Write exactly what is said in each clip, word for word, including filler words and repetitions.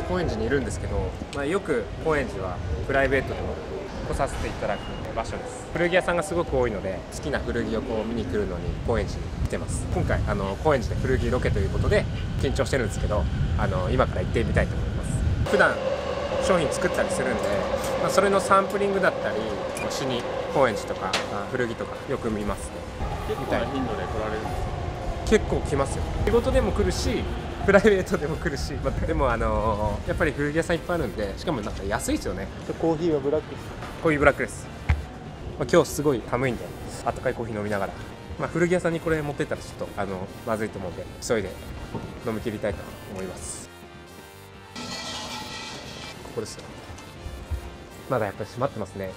今日高円寺にいるんですけど、まあ、よく高円寺はプライベートでも来させていただく場所です。古着屋さんがすごく多いので、好きな古着をこう見に来るのに高円寺に来てます。今回あの高円寺で古着ロケということで緊張してるんですけど、あの今から行ってみたいと思います。普段商品作ったりするんで、まあ、それのサンプリングだったりしに高円寺とか古着とかよく見ますね。 結構な頻度で来られるんですか？ 結構来ますよ。仕事でも来るしプライベートでも来るし、まあ、でもあのー、やっぱり古着屋さんいっぱいあるんで、しかもなんか安いですよね。 コーヒーはブラックです。 コーヒーブラックです。まあ、今日すごい寒いんであったかいコーヒー飲みながら、まあ、古着屋さんにこれ持ってったらちょっとあのまずいと思うんで急いで飲み切りたいと思います。ここですよ。まだやっぱり閉まってますね。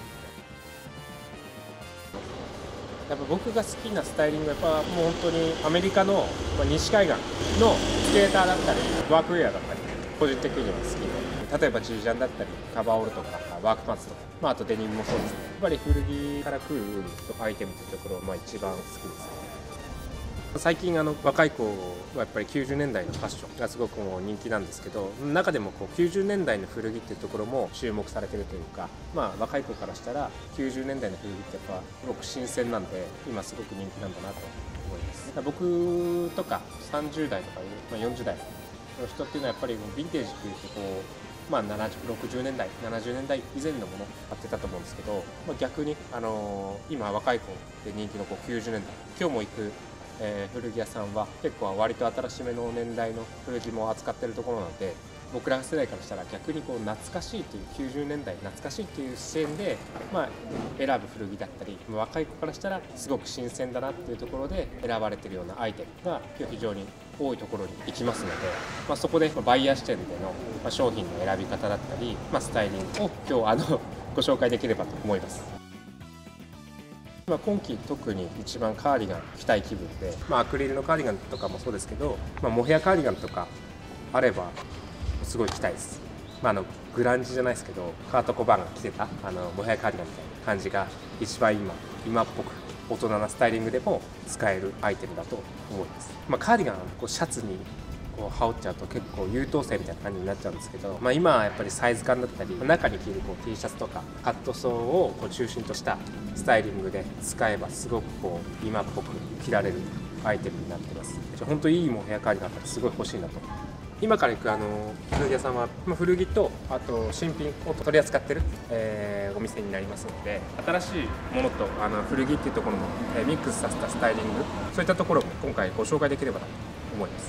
やっぱ僕が好きなスタイリングはやっぱもう本当にアメリカの西海岸のスケーターだったりワークウェアだったり個人的には好きで、例えばジージャンだったりカバーオールとかワークパンツとか、まあ、あとデニムもそうですね。やっぱり古着から来るアイテムというところをまあ一番好きですね。最近あの若い子はやっぱりきゅうじゅうねんだいのファッションがすごくもう人気なんですけど、中でもこうきゅうじゅうねんだいの古着っていうところも注目されてるというか、まあ若い子からしたらきゅうじゅうねんだいの古着ってやっぱすごく新鮮なんで今すごく人気なんだなと思います。僕とかさんじゅうだいとかよんじゅうだいの人っていうのはやっぱりヴィンテージっていうとこうまあ、ななじゅう、ろくじゅうねんだいななじゅうねんだい以前のもの買ってたと思うんですけど、まあ、逆に、あのー、今若い子で人気のこうきゅうじゅうねんだい今日も行くえー、古着屋さんは結構割と新しめの年代の古着も扱ってるところなので、僕ら世代からしたら逆にこう懐かしいというきゅうじゅうねんだい懐かしいという視点で、まあ、選ぶ古着だったり、若い子からしたらすごく新鮮だなっていうところで選ばれてるようなアイテムが今日非常に多いところに行きますので、まあ、そこでバイヤー視点での、まあ、商品の選び方だったり、まあ、スタイリングを今日あのご紹介できればと思います。まあ今季特に一番カーディガン着たい気分で、まあ、アクリルのカーディガンとかもそうですけど、まあ、モヘアカーディガンとかあればすごい着たいです。まあ、あのグランジじゃないですけどカート・コバーンが着てたあのモヘアカーディガンみたいな感じが一番今今っぽく大人なスタイリングでも使えるアイテムだと思います。まあ、カーディガンはこうシャツにこう羽織っちゃうと結構優等生みたいな感じになっちゃうんですけど、まあ、今はやっぱりサイズ感だったり中に着るこう T シャツとかカットソーをこう中心としたスタイリングで使えばすごくこう今っぽく着られるアイテムになってます。本当にいいモヘアカーディガンだったらすごい欲しいなと。今から行くあの古着屋さんは、まあ、古着とあと新品を取り扱ってる、えー、お店になりますので、新しいものとあの古着っていうところも、えー、ミックスさせたスタイリング、そういったところも今回ご紹介できればなと思います。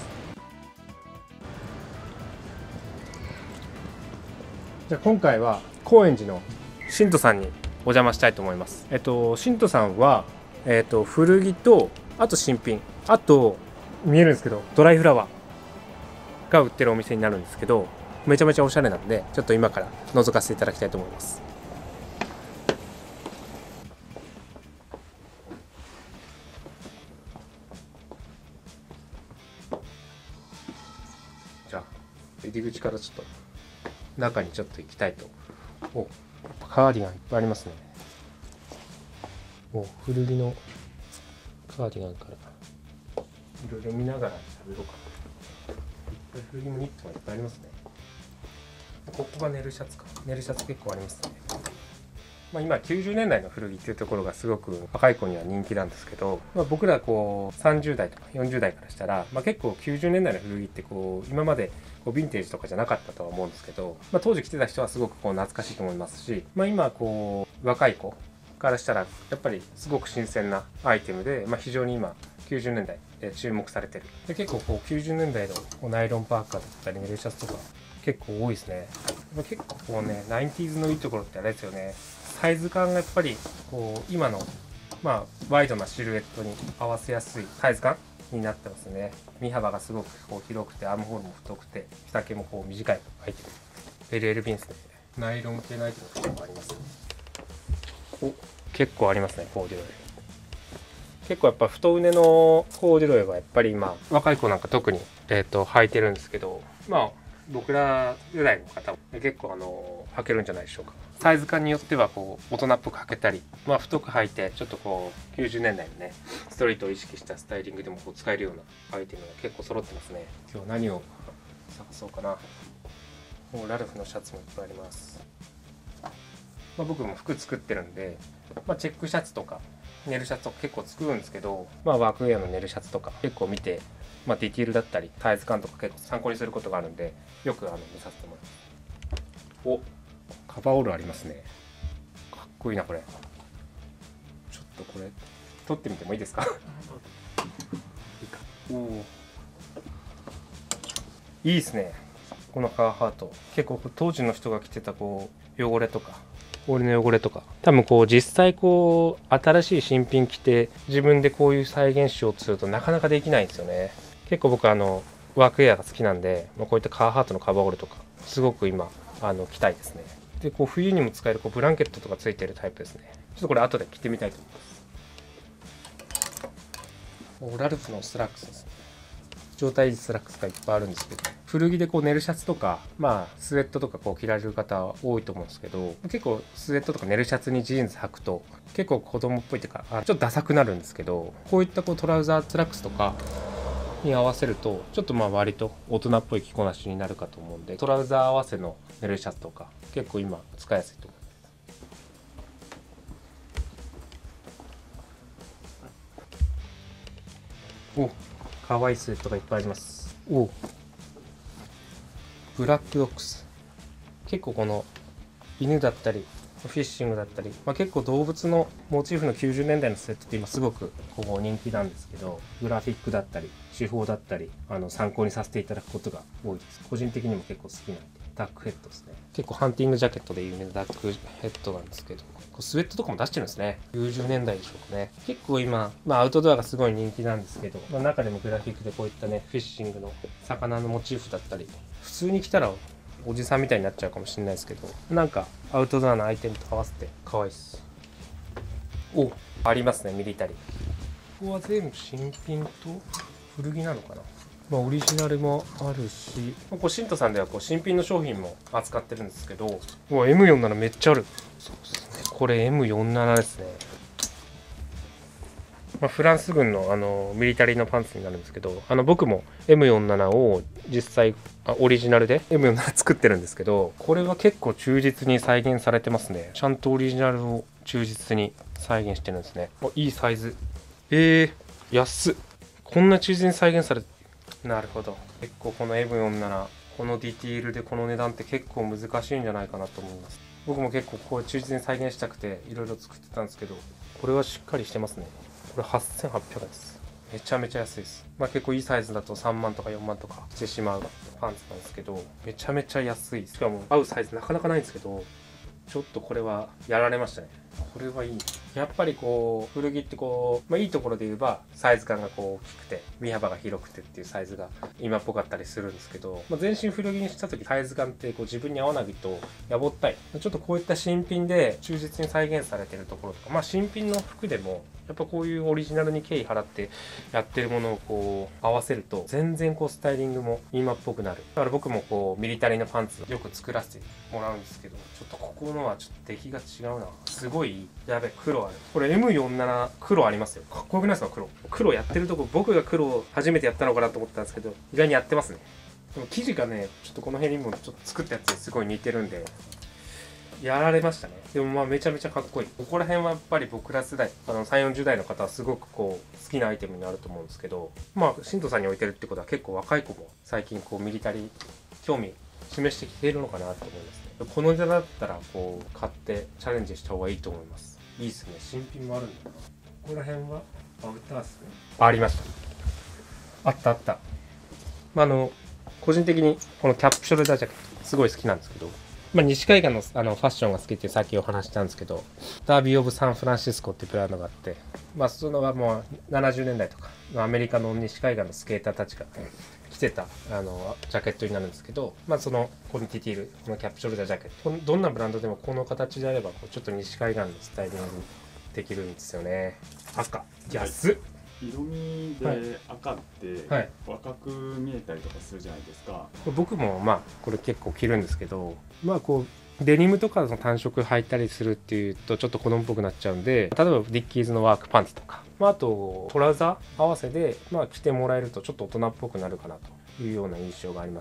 じゃあ今回は高円寺のシントさんにお邪魔したいと思います。えっとシントさんはえっと古着とあと新品、あと見えるんですけどドライフラワーが売ってるお店になるんですけど、めちゃめちゃおしゃれなんでちょっと今から覗かせていただきたいと思います。じゃあ入り口からちょっと中にちょっと行きたいと。お、カーディガンいっぱいありますね。お、古着のカーディガンからいろいろ見ながら喋ろうかな。いっぱい古着のニットがいっぱいありますね。ここがネルシャツか。ネルシャツ結構ありますね。まあ、今きゅうじゅうねんだいの古着っていうところがすごく若い子には人気なんですけど、まあ、僕らこうさんじゅうだいとかよんじゅうだいからしたら、まあ、結構きゅうじゅうねんだいの古着ってこう今までこうヴィンテージとかじゃなかったとは思うんですけど、まあ、当時着てた人はすごくこう懐かしいと思いますし、まあ、今こう若い子からしたらやっぱりすごく新鮮なアイテムで、まあ、非常に今きゅうじゅうねんだいで注目されてる。で結構こうきゅうじゅうねんだいのナイロンパーカーだったりネルシャツとか結構多いですね。結構こうねナインティーズのいいところってあれですよね。サイズ感がやっぱりこう今のまあワイドなシルエットに合わせやすいサイズ感になってますね。身幅がすごくこう広くてアームホールも太くて着丈もこう短いアイテム。エルエル ビンスでナイロン系のアイテムが結構ありますね。お、結構ありますね。コーデュロイ。結構やっぱ太畝のコーデュロイはやっぱり今若い子なんか特にえっと履いてるんですけど、まあ僕ら世代の方も結構あの履けるんじゃないでしょうか。サイズ感によってはこう大人っぽく履けたり、まあ、太く履いてちょっとこうきゅうじゅうねんだいのねストリートを意識したスタイリングでもこう使えるようなアイテムが結構揃ってますね。今日何を探そうかな。 もうラルフのシャツもいっぱいあります。まあ、僕も服作ってるんで、まあ、チェックシャツとかネルシャツとか結構作るんですけど、まあ、ワークウェアのネルシャツとか結構見て、まあ、ディティールだったりサイズ感とか結構参考にすることがあるんで、よくあの見させてもらいます。お、カバーオールありますね。かっこいいなこれ。ちょっとこれ取ってみてもいいですか？いいか。おお、いいですね。このカーハート結構当時の人が着てたこう汚れとか氷の汚れとか、多分こう実際こう新しい新品着て自分でこういう再現しようとするとなかなかできないんですよね。結構僕あのワークウェアが好きなんで、まあ、こういったカーハートのカバーオールとかすごく今あの着たいですね。でこう冬にも使えるこうブランケットとかついてるタイプですね。ちょっとこれ後で着てみたいと思います。ラルフのスラックスですね。状態スラックスがいっぱいあるんですけど、古着でこうネルシャツとか、まあスウェットとかこう着られる方多いと思うんですけど、結構スウェットとかネルシャツにジーンズ履くと結構子供っぽいっていうか、あちょっとダサくなるんですけど、こういったこうトラウザースラックスとかに合わせるとちょっとまあ割と大人っぽい着こなしになるかと思うんで、トラウザー合わせのネルシャツとか結構今使いやすいと思います。お、かわいいスウェットがいっぱいあります。お、ブラックドックス。結構この犬だったりフィッシングだったり、まあ、結構動物のモチーフのきゅうじゅうねんだいのスウェットって今すごくこう人気なんですけど、グラフィックだったり手法だったりあの参考にさせていただくことが多いです。個人的にも結構好きなんで。ダックヘッドですね。結構ハンティングジャケットで有名なダックヘッドなんですけど、スウェットとかも出してるんですね。きゅうじゅうねんだいでしょうかね。結構今、まあ、アウトドアがすごい人気なんですけど、まあ、中でもグラフィックでこういったねフィッシングの魚のモチーフだったり、普通に着たらおじさんみたいになっちゃうかもしれないですけど、なんかアウトドアのアイテムと合わせて可愛いです。お、ありますね、ミリタリー。ここは全部新品と古着なのかな。まあ、オリジナルもあるし、ここシントさんではこう新品の商品も扱ってるんですけど、うわ エムよんじゅうなな めっちゃある。そうですね、これ エムよんじゅうなな ですね。まあ、フランス軍のあのミリタリーのパンツになるんですけど、あの僕も エムよんじゅうなな を実際あオリジナルで エムよんじゅうなな 作ってるんですけど、これは結構忠実に再現されてますね。ちゃんとオリジナルを忠実に再現してるんですね。あ、いいサイズ。えー、安っ。こんな忠実に再現されて、なるほど。結構この エムよんじゅうなな、このディティールでこの値段って結構難しいんじゃないかなと思います。僕も結構こう忠実に再現したくていろいろ作ってたんですけど、これはしっかりしてますね。これはっせんはっぴゃくえんです。めちゃめちゃ安いです。まあ結構いいサイズだとさんまんとかよんまんとかしてしまうパンツなんですけど、めちゃめちゃ安い。しかも合うサイズなかなかないんですけど、ちょっとこれはやられましたね。これはいい。やっぱりこう古着ってこう、まあ、いいところで言えばサイズ感がこう大きくて身幅が広くてっていうサイズが今っぽかったりするんですけど、まあ、全身古着にした時サイズ感ってこう自分に合わないとやぼったい。ちょっとこういった新品で忠実に再現されてるところとか、まあ新品の服でもやっぱこういうオリジナルに敬意払ってやってるものをこう合わせると全然こうスタイリングも今っぽくなる。だから僕もこうミリタリーのパンツよく作らせてもらうんですけど、ちょっとここのはちょっと出来が違うな。すごいやべえ、黒ある。これ エムよんじゅうなな 黒ありますよ。かっこよくないですか？黒黒やってるとこ、僕が黒を初めてやったのかなと思ったんですけど、意外にやってますね。でも生地がねちょっとこの辺にもちょっと作ったやつにすごい似てるんでやられましたね。でもまあめちゃめちゃかっこいい。ここら辺はやっぱり僕ら世代、あのさんじゅう、よんじゅうだいの方はすごくこう好きなアイテムになると思うんですけど、まあ新藤さんに置いてるってことは結構若い子も最近こうミリタリー興味示してきているのかなと思いますね。この値段だったらこう買ってチャレンジした方がいいと思います。いいですね。新品もあるんだな。ここら辺はアウターですね。ありました。あったあった。まあ、あの個人的にこのキャップショルダージャケットすごい好きなんですけど、まあ、西海岸のあのファッションが好きってさっきお話したんですけど、ダービー・オブ・サンフランシスコっていうブランドがあって、まあ、そのはもうななじゅうねんだいとかアメリカの西海岸のスケーターたちが着てたあのジャケットになるんですけど、まあ、そのこのディティール、このキャップショルダージャケット、どんなブランドでもこの形であればこうちょっと西海岸のスタイリングできるんですよね。赤安っ、はい、 色味で赤って若く見えたりとかするじゃないですか。はい、 僕もまあこれ結構着るんですけど、まあこうデニムとかの単色履いたりするっていうとちょっと子供っぽくなっちゃうんで、例えばディッキーズのワークパンツとか、まあ、あとトラウザー合わせでまあ着てもらえるとちょっと大人っぽくなるかなというような印象があります。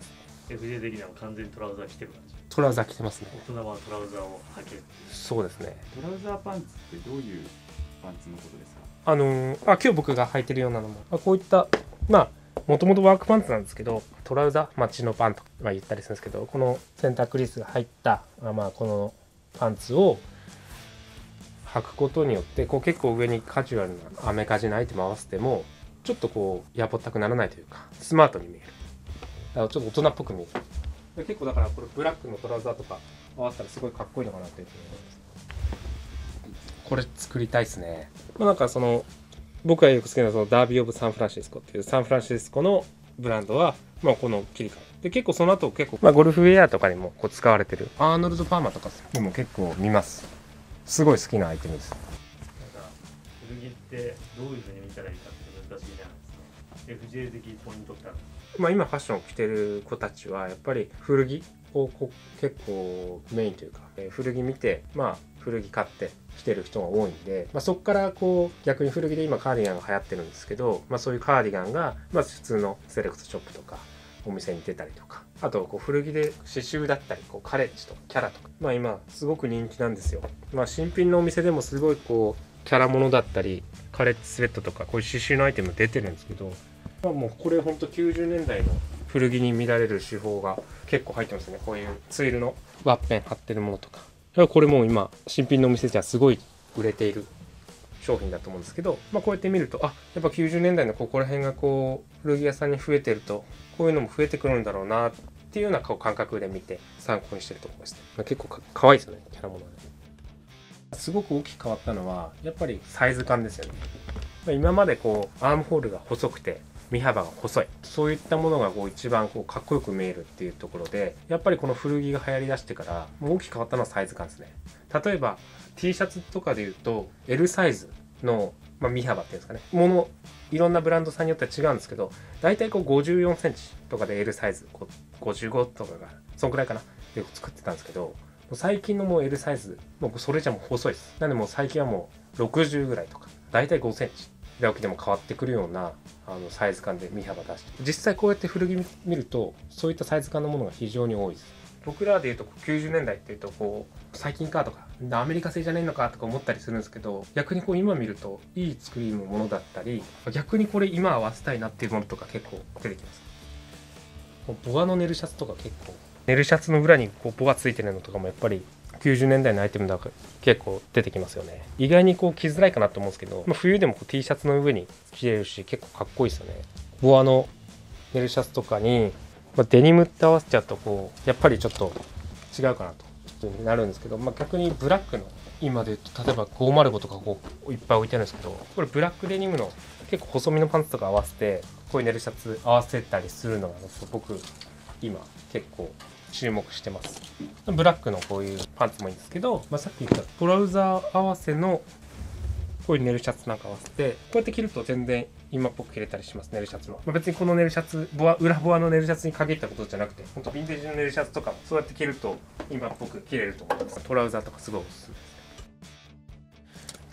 エフジェー 的には完全にトラウザー着てる感じ。 トラウザー着てますね。 大人はトラウザーを履ける。 そうですね。 トラウザーパンツってどういうパンツのことですか？ あのー、あ今日僕が履いてるようなのも、あこういったまあもともとワークパンツなんですけど、トラウザーマッチのパンとか、まあ、言ったりするんですけど、このセンタークリスが入ったあまあこのパンツを履くことによって、こう結構上にカジュアルなアメカジのアイテム合わせてもちょっとこうやぼったくならないというか、スマートに見える。だからちょっと大人っぽく見える。結構だからこれブラックのトラウザーとか合わせたらすごいかっこいいのかなというふうに思います。これ作りたいですね。まあ、なんかその僕がよく好きなそのダービー・オブ・サンフランシスコっていうサンフランシスコのブランドは、まあ、この切り替えで結構その後結構、まあ、ゴルフウェアとかにもこう使われてるアーノルド・パーマとかにも結構見ます。すごい好きなアイテムです。 なんか古着ってどういうふうに見たらいいかって難しいじゃないですか。 エフジェー 的ポイントってあるんですか？ まあ、今ファッションを着てる子たちはやっぱり古着をこう結構メインというか、えー、古着見てまあ古着買って着てる人が多いんで、まあ、そこからこう逆に古着で今カーディガンが流行ってるんですけど、まあ、そういうカーディガンがまず普通のセレクトショップとかお店に出たりとか、あとこう古着で刺繍だったりこうカレッジとかキャラとか、まあ今すごく人気なんですよ。まあ新品のお店でもすごいこうキャラものだったりカレッジスウェットとかこういう刺繍のアイテム出てるんですけど、まあ、もうこれほんときゅうじゅうねんだいの古着に見られる手法が結構入ってますね。こういうツイルのワッペン貼ってるものとか、これもう今新品のお店じゃすごい売れている商品だと思うんですけど、まあ、こうやって見るとあやっぱきゅうじゅうねんだいのここら辺がこう古着屋さんに増えてるとこういうのも増えてくるんだろうなっていうような感覚で見て参考にしてるところですね。結構かかわいいですよね、キャラものですごく大きく変わったのはやっぱりサイズ感ですよね。今までこうアームホールが細くて身幅が細い、そういったものがこう一番こうかっこよく見えるっていうところで、やっぱりこの古着が流行りだしてからもう大きく変わったのはサイズ感ですね。例えば T シャツとかでいうと エル サイズの、まあ、身幅っていうんですかね、ものいろんなブランドさんによっては違うんですけど、だいたいこうごじゅうよんセンチとかで エル サイズこうごじゅうごとかがそんくらいかなで作ってたんですけど、最近のもう エル サイズもうそれじゃもう細いです。なんでもう最近はもうろくじゅうぐらいとかだいたいごセンチで起きても変わってくるようなあのサイズ感で身幅出して、実際こうやって古着見るとそういったサイズ感のものが非常に多いです。僕らでいうときゅうじゅうねんだいっていうとこう最近かとかアメリカ製じゃねえのかとか思ったりするんですけど、逆にこう今見るといい作りのものだったり、逆にこれ今合わせたいなっていうものとか結構出てきます。ボアのネルシャツとか結構ネルシャツの裏にこうボアついてるのとかもやっぱりきゅうじゅうねんだいのアイテムだから結構出てきますよね。意外にこう着づらいかなと思うんですけど、まあ、冬でもこう T シャツの上に着れるし結構かっこいいですよね。ボアのネルシャツとかに、まあ、デニムって合わせちゃうとこうやっぱりちょっと違うかなとなるんですけど、まあ、逆にブラックの今で言うと例えばごひゃくとかこういっぱい置いてあるんですけど、これブラックデニムの結構細身のパンツとか合わせてこういうネルシャツ合わせたりするのが僕今結構注目してます。ブラックのこういうパンツもいいんですけど、まあ、さっき言ったトラウザー合わせのこういうネルシャツなんか合わせてこうやって着ると全然今っぽく着れたりします。ネルシャツの、まあ、別にこのネルシャツボア裏ボアのネルシャツに限ったことじゃなくて、本当ヴィンテージのネルシャツとかもそうやって着ると今っぽく着れると思います。トラウザーとかすごいおすすめです。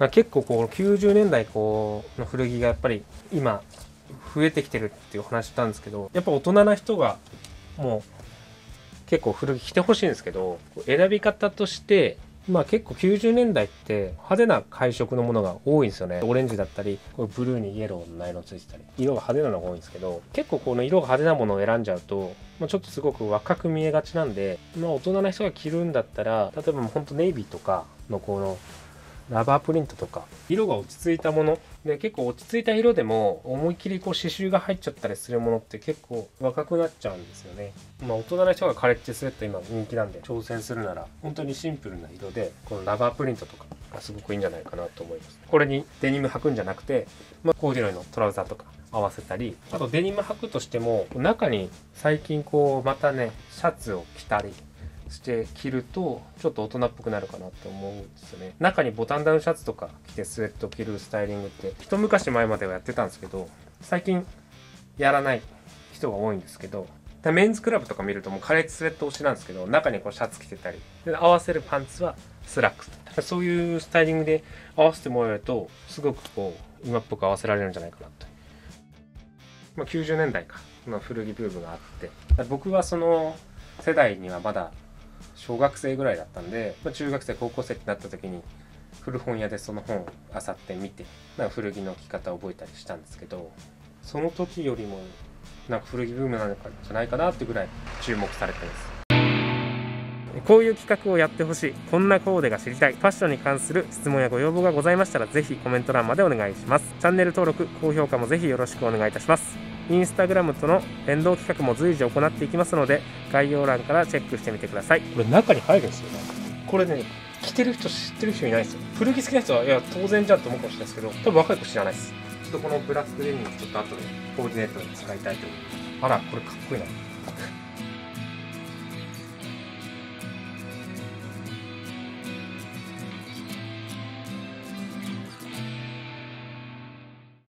結構こうきゅうじゅうねんだいこうの古着がやっぱり今増えてきてるっていう話したんですけど、やっぱ大人な人がもう結構古着着てほしいんですけど、選び方としてまあ結構きゅうじゅうねんだいって派手な配色のものが多いんですよね。オレンジだったりこうブルーにイエローのナイロンついてたり色が派手なのが多いんですけど、結構この色が派手なものを選んじゃうと、まあ、ちょっとすごく若く見えがちなんで、まあ、大人な人が着るんだったら例えばもうほんとネイビーとかのこのラバープリントとか色が落ち着いたもので、結構落ち着いた色でも思いっきりこう刺繍が入っちゃったりするものって結構若くなっちゃうんですよね。まあ大人な人がカレッジスウェット今人気なんで挑戦するなら本当にシンプルな色でこのラバープリントとかがすごくいいんじゃないかなと思います。これにデニム履くんじゃなくて、まあ、コーデュロイのトラウザーとか合わせたり、あとデニム履くとしても中に最近こうまたねシャツを着たりして着るとちょっと大人っぽくなるかなって思うんですよね。中にボタンダウンシャツとか着てスウェット着るスタイリングって一昔前まではやってたんですけど、最近やらない人が多いんですけど、メンズクラブとか見るともうカレッジスウェット推しなんですけど、中にこうシャツ着てたりで合わせるパンツはスラックス、そういうスタイリングで合わせてもらえるとすごくこう今っぽく合わせられるんじゃないかなと。まあ、きゅうじゅうねんだいかの古着ブームがあって、僕はその世代にはまだ小学生ぐらいだったんで、まあ、中学生高校生ってなった時に古本屋でその本を漁って見て、なんか古着の着方を覚えたりしたんですけど、その時よりもなんか古着ブームなのかじゃないかなってぐらい注目されてます。こういう企画をやってほしい、こんなコーデが知りたい、ファッションに関する質問やご要望がございましたら、ぜひコメント欄までお願いします。チャンネル登録、高評価もぜひよろしくお願いいたします。インスタグラムとの連動企画も随時行っていきますので、概要欄からチェックしてみてください。これ中に入るんですよね。これね、着てる人知ってる人いないですよ。古着好きな人は、いや、当然じゃんと思うかもしれないですけど、多分若い子知らないです。ちょっとこのブラックデニムちょっと後でコーディネートに使いたいと思います。あら、これかっこいいな。